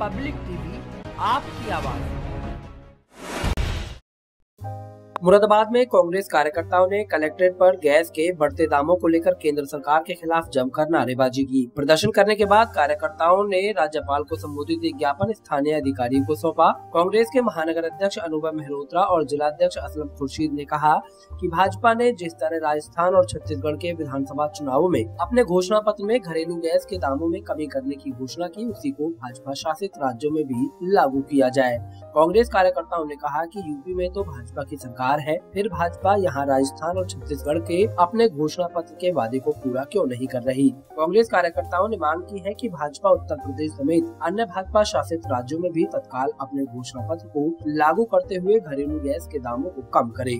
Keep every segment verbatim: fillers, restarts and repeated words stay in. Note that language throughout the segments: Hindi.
पब्लिक टीवी, आपकी आवाज। मुरादाबाद में कांग्रेस कार्यकर्ताओं ने कलेक्ट्रेट पर गैस के बढ़ते दामों को लेकर केंद्र सरकार के खिलाफ जमकर नारेबाजी की। प्रदर्शन करने के बाद कार्यकर्ताओं ने राज्यपाल को संबोधित एक ज्ञापन स्थानीय अधिकारियों को सौंपा। कांग्रेस के महानगर अध्यक्ष अनुभव मेहरोत्रा और जिलाध्यक्ष असलम खुर्शीद ने कहा कि भाजपा ने जिस तरह राजस्थान और छत्तीसगढ़ के विधानसभा चुनावों में अपने घोषणा पत्र में घरेलू गैस के दामों में कमी करने की घोषणा की, उसी को भाजपा शासित राज्यों में भी लागू किया जाए। कांग्रेस कार्यकर्ताओं ने कहा कि यूपी में तो भाजपा की सरकार है, फिर भाजपा यहाँ राजस्थान और छत्तीसगढ़ के अपने घोषणा पत्र के वादे को पूरा क्यों नहीं कर रही। कांग्रेस कार्यकर्ताओं ने मांग की है कि भाजपा उत्तर प्रदेश समेत अन्य भाजपा शासित राज्यों में भी तत्काल अपने घोषणा पत्र को लागू करते हुए घरेलू गैस के दामों को कम करे।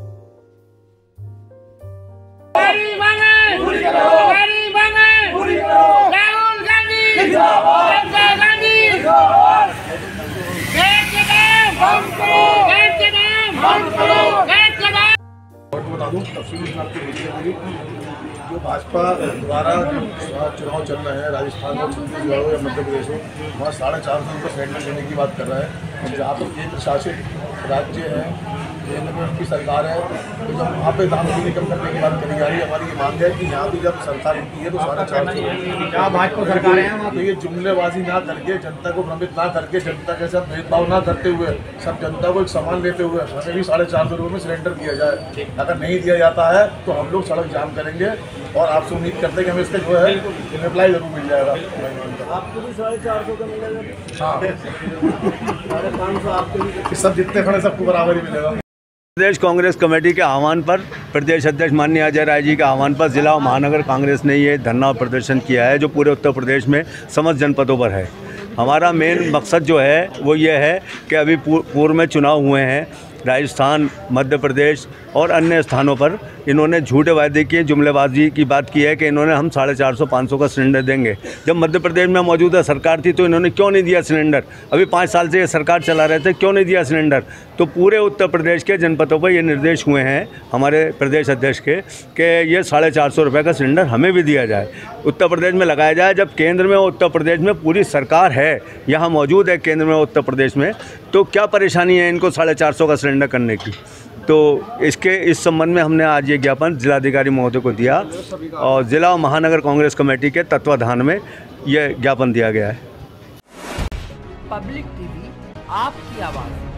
बता दूं तफसीली जो भाजपा द्वारा जो चुनाव चल रहे हैं राजस्थान और छत्तीसगढ़ हो या मध्य प्रदेश हो, वहाँ साढ़े चार सौ रुपये सिलेंडर देने की बात कर रहा है। और जहाँ पर केंद्र शासित राज्य है, केंद्र में उनकी सरकार है, तो जब वहाँ पे दाम भी कम करने की बात करी जा रही है, हमारी ये मांग है कि यहाँ भी जब सरकार उनकी है तो साढ़े चार सौ क्या भाजपा सरकार है, तो ये जुमलेबाजी ना करके, जनता को भ्रमित ना करके, जनता के साथ भेदभाव ना करते हुए, सब जनता को एक समान लेते हुए हमें भी साढ़े चार सौ रुपये में सिलेंडर दिया जाए। अगर नहीं दिया जाता है तो हम लोग सड़क जाम करेंगे और आपसे उम्मीद करते हैं कि हमें इसका जो है रिप्लाई जरूर मिल जाएगा। आपको भी साढ़े चार सौ का मिलेगा? हाँ, साढ़े पाँच सौ आपके भी, सब जितने खड़े सबको बराबर ही मिलेगा। प्रदेश कांग्रेस कमेटी के आह्वान पर, प्रदेश अध्यक्ष माननीय अजय राय जी के आह्वान पर जिला और महानगर कांग्रेस ने ये धरना और प्रदर्शन किया है, जो पूरे उत्तर प्रदेश में समस्त जनपदों पर है। हमारा मेन मकसद जो है वो ये है कि अभी पूर्व में चुनाव हुए हैं, राजस्थान, मध्य प्रदेश और अन्य स्थानों पर इन्होंने झूठे वायदे किए, जुमलेबाजी की बात की है कि इन्होंने हम साढ़े चार सौ पाँच सौ का सिलेंडर देंगे। जब मध्य प्रदेश में मौजूदा सरकार थी तो इन्होंने क्यों नहीं दिया सिलेंडर? अभी पाँच साल से ये सरकार चला रहे थे, क्यों नहीं दिया सिलेंडर? तो पूरे उत्तर प्रदेश के जनपदों पर ये निर्देश हुए हैं हमारे प्रदेश अध्यक्ष के कि ये साढ़े चार सौ रुपये का सिलेंडर हमें भी दिया जाए, उत्तर प्रदेश में लगाया जाए। जब केंद्र में उत्तर प्रदेश में पूरी सरकार है, यहाँ मौजूद है केंद्र में उत्तर प्रदेश में, तो क्या परेशानी है इनको साढ़े चार सौ का सिलेंडर करने की? तो इसके इस संबंध में हमने आज ये ज्ञापन जिलाधिकारी महोदय को दिया और जिला और महानगर कांग्रेस कमेटी के तत्वाधान में ये ज्ञापन दिया गया है। पब्लिक टीवी, आपकी आवाज।